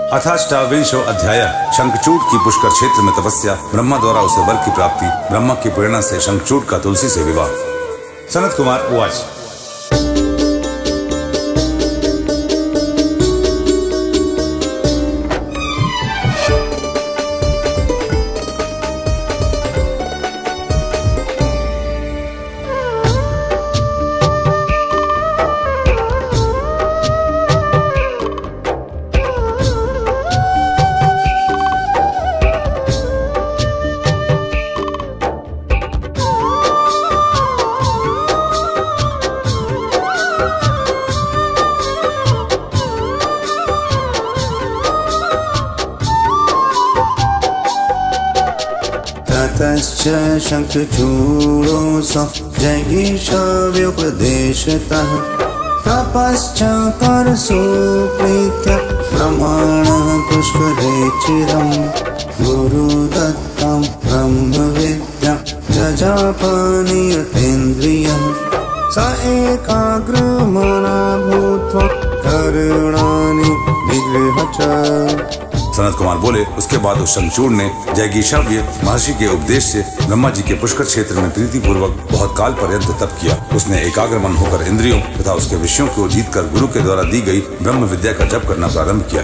अथाष्टाविंशो अध्याय। शंखचूड की पुष्कर क्षेत्र में तपस्या, ब्रह्मा द्वारा उसे वर की प्राप्ति, ब्रह्मा की प्रेरणा से शंखचूड का तुलसी से विवाह। सनत कुमार उवाच। ततश्च शंखचूडोऽसौ जैगीषव्युपदेशतः तपश्चकार सुप्रीत्य ब्रह्मणः पुष्करे चिरम् गुरुदत्तं ब्रह्मविद्यां जजापनियतेन्द्रियं स एकाग्रमना भूत्वा कर्णानि निगृह्य च। सनत कुमार बोले, उसके बाद उस शंखचूड ने जैगीषव्य महर्षि के उपदेश से ब्रह्मा जी के पुष्कर क्षेत्र में प्रीति पूर्वक बहुत काल पर्यंत तप किया। उसने एकाग्र मन होकर इंद्रियों तथा उसके विषयों को जीतकर गुरु के द्वारा दी गई ब्रह्म विद्या का जप करना प्रारंभ किया।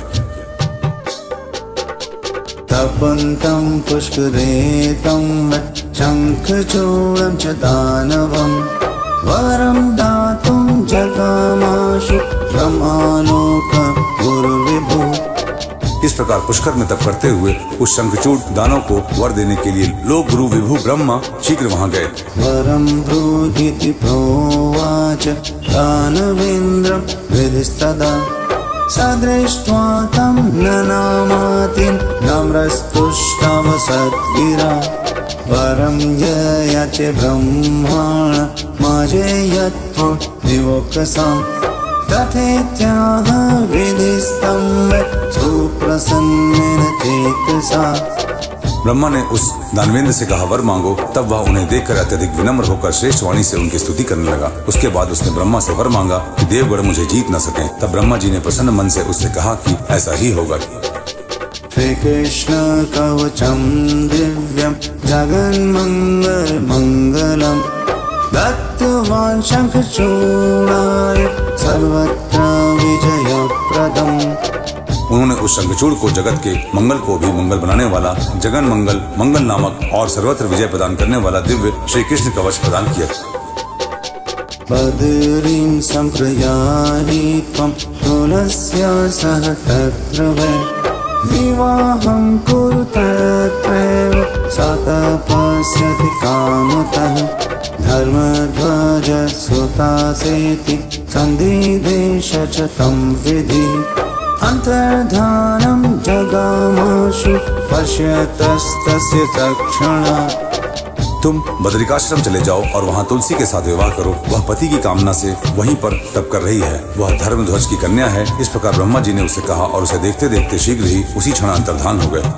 तपन्तं पुष्करे तं शंखचूडं च दानवं वरं दातुं जगामाशु ब्रह्मालोक गुरुविभु। इस प्रकार पुष्कर में तप करते हुए उस शंखचूड दानव को वर देने के लिए लोक गुरु विभु ब्रह्मा शीघ्र वहां गए। वरं ब्रूहीति प्रोवाच दानवेन्द्रं विधिस्तदा स दृष्ट्वा तं ननामातिं नम्रस्तुष्टव सद्गिरा वरं ययाचे ब्रह्माण माजेयत्वं दिवोक्तसाम् तथेत्याह विधिस्तं सुप्रसन्नेन चेतसा। ब्रह्मा ने उस दानवेंद्र से कहा, वर मांगो। तब वह उन्हें देखकर अत्यधिक विनम्र होकर श्रेष्ठ वाणी से उनकी स्तुति करने लगा। उसके बाद उसने ब्रह्मा से वर मांगा कि देवगण मुझे जीत न सकें। तब ब्रह्मा जी ने प्रसन्न मन से उससे कहा कि ऐसा ही होगा। श्री कृष्ण कवचम दिव्यम जगन्मंगल मंगलम दत्तवान् शंखचूडाय सर्वत्र विजयप्रदम्। उन्होंने उस शंखचूड को जगत के मंगल को भी मंगल बनाने वाला जगन मंगल मंगल नामक और सर्वत्र विजय प्रदान करने वाला दिव्य श्री कृष्ण कवच प्रदान किया। बदरीं संप्रयाहि त्वं तुलस्या सह तत्र वै विवाहं कुरु तत्रैव सा तपस्यति कामतः धर्मध्वज सुतासेति सन्दिदेश च तं विधि अंतर्धानं जगामाशु पश्यतस्तस्य तत्क्षणा। तुम बदरिकाश्रम चले जाओ और वहाँ तुलसी के साथ विवाह करो। वह पति की कामना से वहीं पर तप कर रही है। वह धर्मध्वज की कन्या है। इस प्रकार ब्रह्मा जी ने उसे कहा और उसे देखते देखते शीघ्र ही उसी क्षण अंतर्धान हो गए।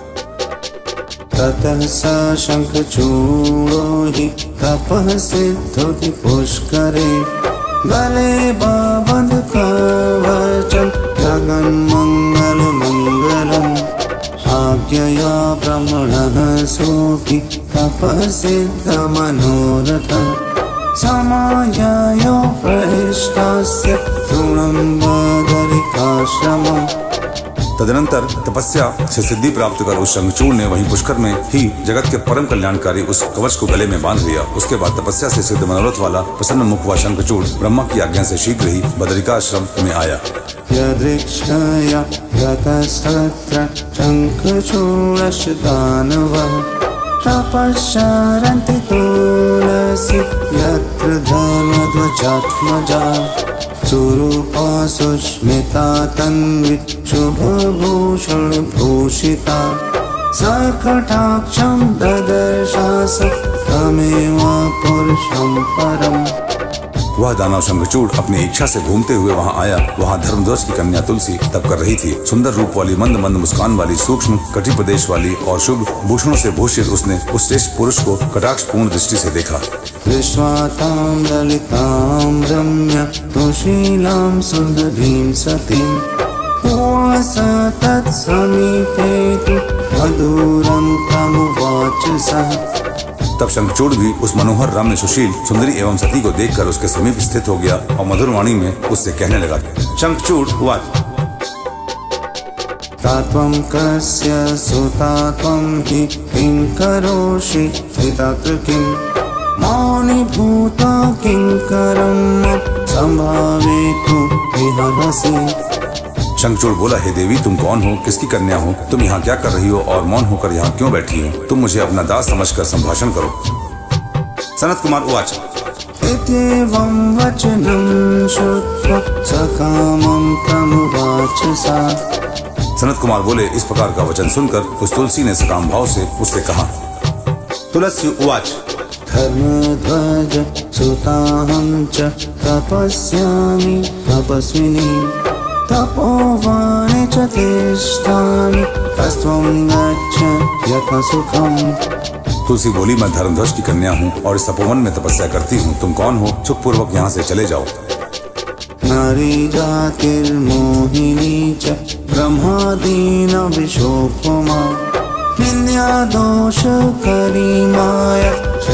ततः स शंखचूडो हि तपः सिद्धोति पुष्करे गले बबन्ध कवचं जगन्मंगल मंगलम् आज्ञया ब्रह्मणः सोऽपि तपः सिद्धमनोरथः समाययो प्रहिष्टस्य तृणं बदरिकाश्रमम्। तदनंतर तपस्या से सिद्धि प्राप्त कर उस शंखचूड ने वहीं पुष्कर में ही जगत के परम कल्याणकारी उस कवच को गले में बांध लिया। उसके बाद तपस्या से सिद्ध मनोरथ वाला प्रसन्न मुख हुआ शंखचूड ब्रह्मा की आज्ञा से शीघ्र ही बदरिकाश्रम में आया। यदृक्षया गतस्तत्र शंखचूडश्च दानवः तपश्चरन्ति तुलसी यत्र धर्मध्वजात्मजा सुरूपा सुस्मिता तन्वी शुभभूषण भूषिता सकटाक्षं ददर्शास तमेव पुरुषं परम्। वह दानव शंखचूड अपनी इच्छा से घूमते हुए वहां आया। वहां धर्मध्वज की कन्या तुलसी तप कर रही थी। सुंदर रूप वाली मंद मंद मुस्कान वाली सूक्ष्म कटि प्रदेश वाली और शुभ भूषणों से भूषित उसने उस श्रेष्ठ पुरुष को कटाक्षपूर्ण दृष्टि से देखा। दृष्ट्वा तां ललितां रम्य तुशीलां सुन्दरीं सतीं तत्समीपे तु मधुरं तमुवाच सः। तब शंखचूड़ भी उस मनोहर रम्य सुशील सुंदरी एवं सती को देखकर उसके समीप स्थित हो गया और मधुर वाणी में उससे कहने लगा। शंखचूड़ उवाच तात्वं कस्य सुता त्वं हि किं करोषि पितात्र किं मौनीभूत किंकरं संभावेतु विहरसि। शंखचूड़ बोला, हे देवी, तुम कौन हो, किसकी कन्या हो, तुम यहाँ क्या कर रही हो और मौन होकर यहाँ क्यों बैठी हो? तुम मुझे अपना दास समझकर संभाषण करो। सनत कुमार उवाच इत्येवं वचनं श्रुत्वा सकामं तमुवाच सा। सनत कुमार बोले, इस प्रकार का वचन सुनकर उस तुलसी ने सकाम भाव से उससे कहा। तुलसी उवाच धर्मध्वज सुताहं च तपस्यामि तपस्विनी तपोवने च तिष्ठामि तस्त्वं गच्छ यथा सुखम्। तुलसी बोली, मैं धर्मध्वज की कन्या हूँ और इस तपोवन में तपस्या करती हूँ। तुम कौन हो? सुखपूर्वक यहाँ से चले जाओ। नारी जातिर्मोहिनी च ब्रह्मादीन विशोपमा निंद्या दोष करी माया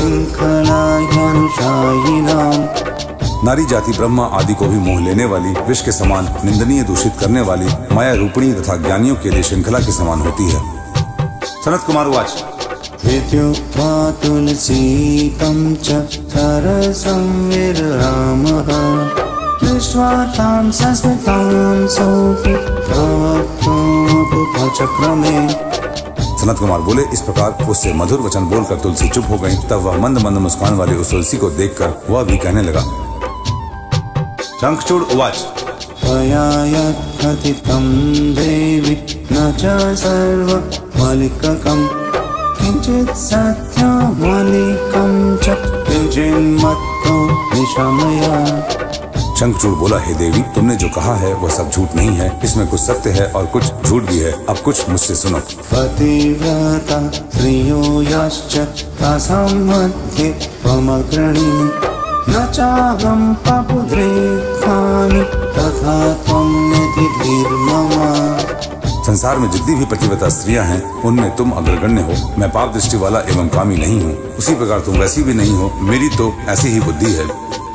श्रृंखलानुशायिनाम्। नारी जाति ब्रह्मा आदि को भी मोह लेने वाली, विष के समान निंदनीय दूषित करने वाली, माया रूपिणी तथा ज्ञानियों के लिए श्रृंखला के समान होती है। सनत कुमार उवाच विद्युक्त्वा तुलसीतं च सरसं विररामः दृष्ट्वा तां संस्मितां सोऽपि प्रवक्तुमुपचक्रमे। सनत कुमार बोले, इस प्रकार उससे मधुर वचन बोलकर तुलसी चुप हो गई। तब वह मंद मंद मुस्कान वाली उस तुलसी को देखकर वह भी कहने लगा। शंखचूड़ उवाच त्वया यत् कथितं देवि न च सर्वमलिककं किञ्चित् सत्यमलिकं च किञ्चिन्मत्तो निशमया। शंखचूड़ बोला, हे देवी, तुमने जो कहा है वह सब झूठ नहीं है, इसमें कुछ सत्य है और कुछ झूठ भी है। अब कुछ मुझसे सुनो। पतिव्रता स्त्रियो यश्च तासां मध्ये त्वमग्रणी न चाहं पपुद्रेखामि तथा त्वं निधिर्मम। संसार में जितनी भी पतिव्रता स्त्रियां हैं उनमें तुम अग्रगण्य हो। मैं पाप दृष्टि वाला एवं कामी नहीं हूँ, उसी प्रकार तुम वैसी भी नहीं हो। मेरी तो ऐसी ही बुद्धि है।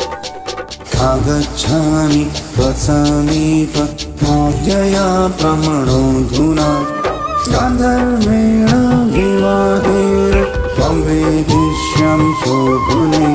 आगच्छामि त्वत्समीप माज्ञया प्रमणोऽधुना गान्धर्वेण विवाहेन त्वं वेदिष्यामि शोभने।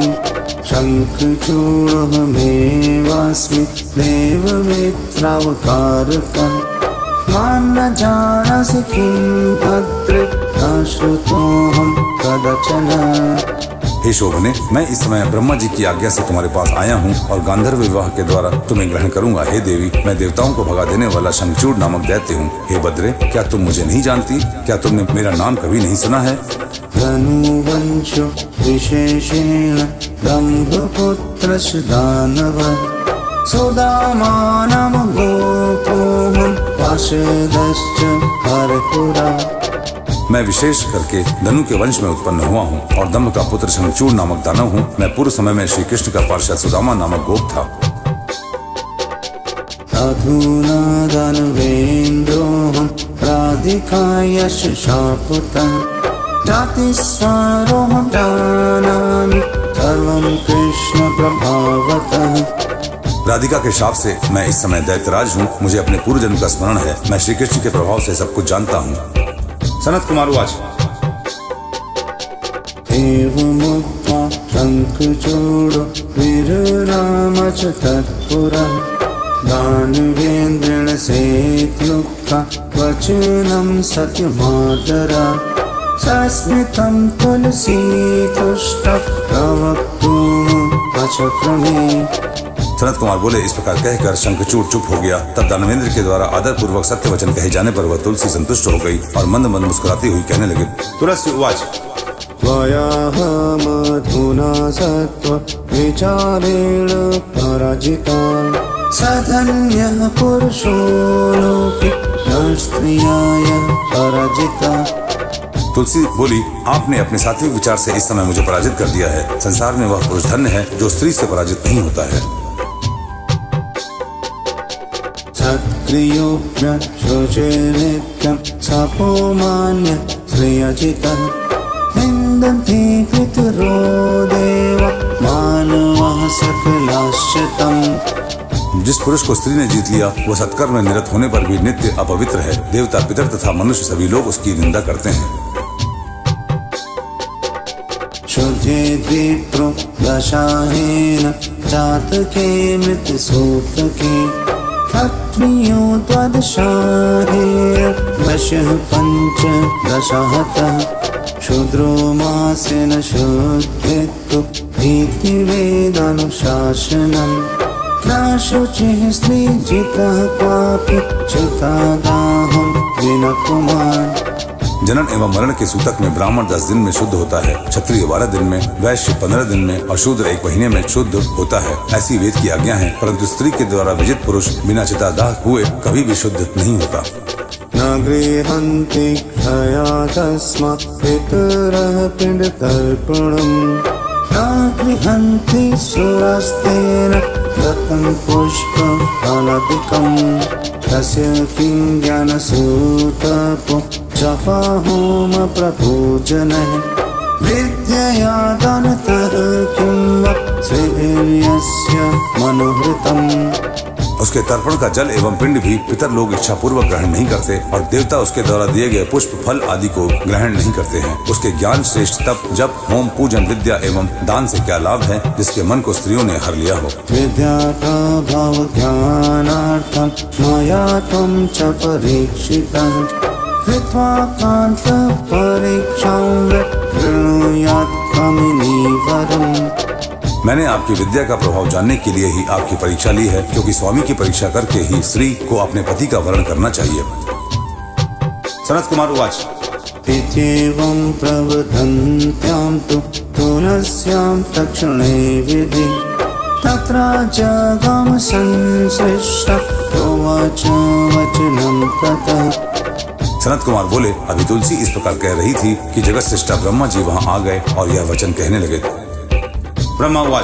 शङ्खचूडमेवास्मि देवमित्रावतारकम् मां न जानासि किं भद्रे न श्रुतोऽहं कदाचन। हे शोभने, मैं इस समय ब्रह्मा जी की आज्ञा से तुम्हारे पास आया हूँ और गांधर्व विवाह के द्वारा तुम्हें ग्रहण करूंगा। हे देवी, मैं देवताओं को भगा देने वाला शंखचूड़ नामक दैत्य हूँ। हे भद्रे, क्या तुम मुझे नहीं जानती? क्या तुमने मेरा नाम कभी नहीं सुना है? धनुवंशो विशेषेण दम्भपुत्रस्य दानव सुदामानं गोपोऽहं पार्षदश्च हरपुरा। मैं विशेष करके धनु के वंश में उत्पन्न हुआ हूँ और दम्भ का पुत्र शंखचूड़ नामक दानव हूँ। मैं पूर्व समय में श्री कृष्ण का पार्षद सुदामा नामक गोप था। अधुना दानवेन्द्रोऽहं राधिकायाश्च शापुतं जातिस्वरोऽहं जानामि सर्वं कृष्ण प्रभावतः। राधिका के शाप से मैं इस समय दैत्यराज हूँ। मुझे अपने पूर्व जन्म का स्मरण है। मैं श्री कृष्ण के प्रभाव से सब कुछ जानता हूँ। सनत कुमार उवाच एवमुक्त्वा शङ्खचूडो विरराम च तत्पुरं दानवेन्द्रेण सेत्युक्ता वचनं सत्यमादरा सस्मितं तुलसीतुष्टा प्रवक्तुमुपचक्रमे। सनत कुमार बोले, इस प्रकार कहकर शंखचूड़ चुप हो गया। तब दानवेंद्र के द्वारा आदर पूर्वक सत्य वचन कहे जाने पर वह तुलसी संतुष्ट हो गई और मंद मंद मुस्कुराती हुई कहने लगी। तुलसी उवाच त्वयाहमधुना सत्त्व विचारेण पराजिता सधन्यः पुरुषो लोके न स्त्रियाय पराजिता। तुलसी बोली, आपने अपने सात्विक विचार से इस समय मुझे पराजित कर दिया है। संसार में वह पुरुष धन्य है जो स्त्री से पराजित नहीं होता है। त्रियुग्म शुचिर्नित्यं सपोमान्य श्रियजितः निन्दन्ति पितरो देव मानवः सकलाश्च तम्। जिस पुरुष को स्त्री ने जीत लिया वह सत्कर्म में निरत होने पर भी नित्य अपवित्र है। देवता, पितर तथा मनुष्य सभी लोग उसकी निंदा करते हैं। शुद्धे विप्रो दशाहेन जातके मृत सूतके क्षत्रियो द्वादशाहेन दशः पञ्चदशहतः शूद्रो मासेन शुद्धित्तु इति वेदानुशासनम् न शुचिः स्त्रीजितः क्वापि चितादाहं विनकुमान्। जनन एवं मरण के सूतक में ब्राह्मण 10 दिन में शुद्ध होता है, क्षत्रिय 12 दिन में, वैश्य 15 दिन में और शूद्र 1 महीने में शुद्ध होता है। ऐसी वेद की आज्ञा है, परंतु स्त्री के द्वारा विजित पुरुष बिना चितादाह हुए कभी भी शुद्ध नहीं होता। न गृह्णन्ति क्षयादस्मात् पितरः पिण्डतर्पणम् न गृह्णन्ति सुरास्तेन दत्तं पुष्पफलादिकम् तस्य किं ज्ञानसूतपो जपा होम प्रपूजनः विद्यया दानतः किं वा श्रीभिर्यस्य मनोहृतम्। उसके तर्पण का जल एवं पिंड भी पितर लोग इच्छा पूर्वक ग्रहण नहीं करते और देवता उसके द्वारा दिए गए पुष्प फल आदि को ग्रहण नहीं करते हैं। उसके ज्ञान श्रेष्ठ तप, जप, होम, पूजन, विद्या एवं दान से क्या लाभ है जिसके मन को स्त्रियों ने हर लिया हो। विद्या प्रभाव ज्ञानार्थं मया त्वं च परीक्षितः कृत्वा कान्त परीक्षां वृणुयात् कामिनीवरम्। मैंने आपकी विद्या का प्रभाव जानने के लिए ही आपकी परीक्षा ली है, क्योंकि स्वामी की परीक्षा करके ही स्त्री को अपने पति का वर्ण करना चाहिए। सनत कुमार उवाच इत्येवं प्रवदन्त्यां तु तुलस्यां तक्षणे विधि तत्र जगाम संसृष्टा उवाच वचनं ततः। सनत कुमार बोले, अभी तुलसी इस प्रकार कह रही थी कि जगत सृष्टा ब्रह्मा जी वहाँ आ गए और यह वचन कहने लगे। ब्रह्मा उवाच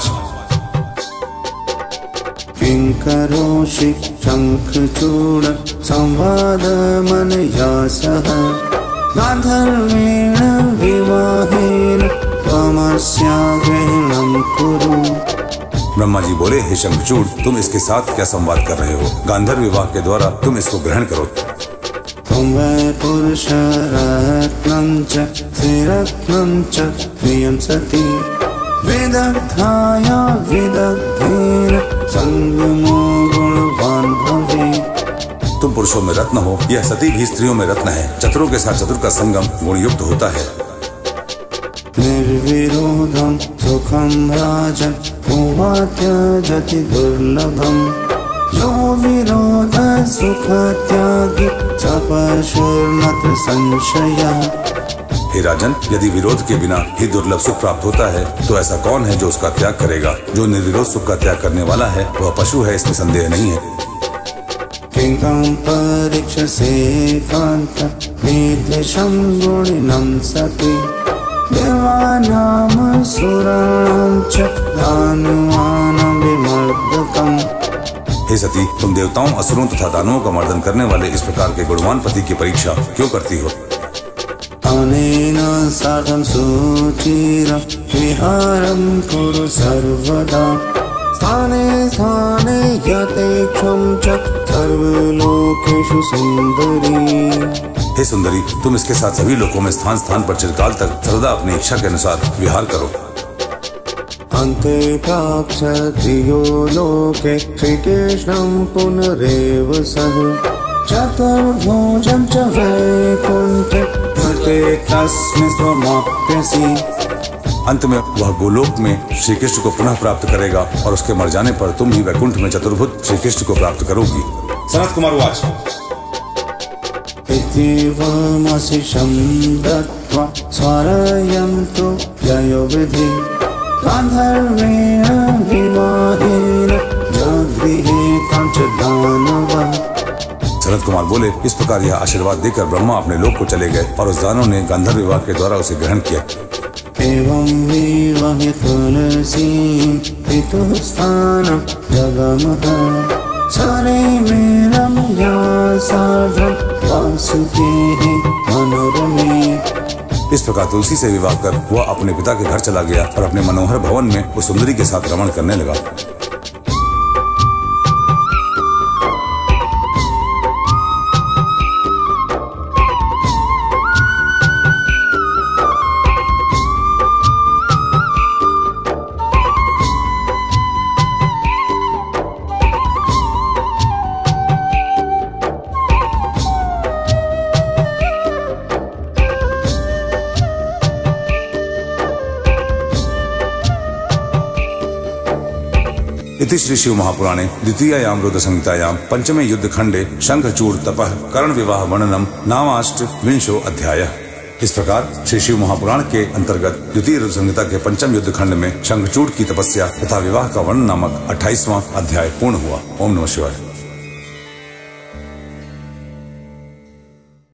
किं करोषि शंखचूड संवादमनया सह गान्धर्वेण विवाहेन त्वमस्या ग्रहणं कुरु। ब्रह्मा जी बोले, हे शंखचूड़, तुम इसके साथ क्या संवाद कर रहे हो? गांधर्व विवाह के द्वारा तुम इसको ग्रहण करो। त्वं वै पुरुषरत्नं च श्रीरत्नं च प्रियं सति विदग्धाया विदग्धेन संगमो गुणवान् भवेत्। तुम पुरुषों में रत्न हो, यह सती भी स्त्रियों में रत्न है। चतुरों के साथ चतुर का संगम गुणयुक्त होता है। निर्विरोधं सुखं राजन् भुवा त्यजति दुर्लभम् यो विरोध सुख त्यागी स पशुर्नत्र संशयः। हे राजन, यदि विरोध के बिना ही दुर्लभ सुख प्राप्त होता है तो ऐसा कौन है जो उसका त्याग करेगा? जो निर्विरोध सुख का त्याग करने वाला है वह पशु है, इसमें संदेह नहीं है। किं परीक्षसे कान्त मीदृशं गुणिनं सति देवानां सुराणां च दानवानां विमर्दकम्। हे सती, तुम देवताओं, असुरों तथा दानवों का मर्दन करने वाले इस प्रकार के गुणवान पति की परीक्षा क्यों करती हो? अनेन साधं सुचिरं विहारं कुरु सर्वदा स्थाने स्थाने यथेक्षं च सर्वलोकेषु सुंदरी। हे सुंदरी, तुम इसके साथ सभी लोकों में स्थान स्थान पर चिरकाल तक सर्वदा अपनी इच्छा के अनुसार विहार करो। अन्ते प्राप्स्यति यो लोके श्रीकृष्णं पुनरेव सः चतुर्भुजं च वैकुण्ठे वर्ते तस्मिन् स्वमाप्यसि। अंत में वह गोलोक में श्री कृष्ण को पुनः प्राप्त करेगा और उसके मर जाने पर तुम भी वैकुंठ में चतुर्भुज श्री कृष्ण को प्राप्त करोगी। सनत कुमार उवाच इत्येवमशिषं दत्त्वा स्वारयन्तु ययो विधि गान्धर्वेण विवाहेन जगृहे तं च दानवः। सनत कुमार बोले, इस प्रकार यह आशीर्वाद देकर ब्रह्मा अपने लोक को चले गए और उस दानव ने गांधर्व विवाह के द्वारा उसे ग्रहण किया। एवं विवाहे तुलसीं पितुः स्थानं जगमः सरेमेरं कौसल्या सार्धं वासुदेव मनोरमे। इस प्रकार तुलसी से विवाह कर वह अपने पिता के घर चला गया और अपने मनोहर भवन में उस सुंदरी के साथ रमण करने लगा। इति श्री शिव महापुराणे द्वितीयायां रुद्र संहितायां पंचमे युद्ध खंडे शंखचूड़ तपः कर्ण विवाह वर्णनम नामाष्टविंशो अध्यायः। इस प्रकार श्री शिव महापुराण के अंतर्गत द्वितीय रुद्र संहिता के पंचम युद्ध खंड में शंखचूड़ की तपस्या तथा विवाह का वर्णन नामक 28वां अध्याय पूर्ण हुआ। ओम नमः शिवाय।